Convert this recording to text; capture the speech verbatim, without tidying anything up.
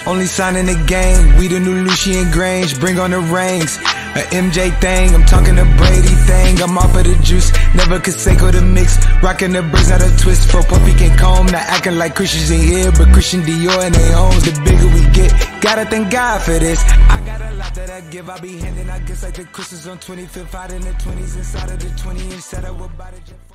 only sign in the game. We the new Lucian Grange, bring on the rings. A M J thing, I'm talking a Brady thing. I'm off of the juice, never Conseco the mix. Rocking the braids, not a twist. For Puffy can comb, not acting like Christians in here, but Christian Dior and they homes. The bigger we get, gotta thank God for this. I got a lot that I give, I be handing. I guess like the Christmas on twenty-fifth, out in the twenties, inside of the twenty inch setup with body.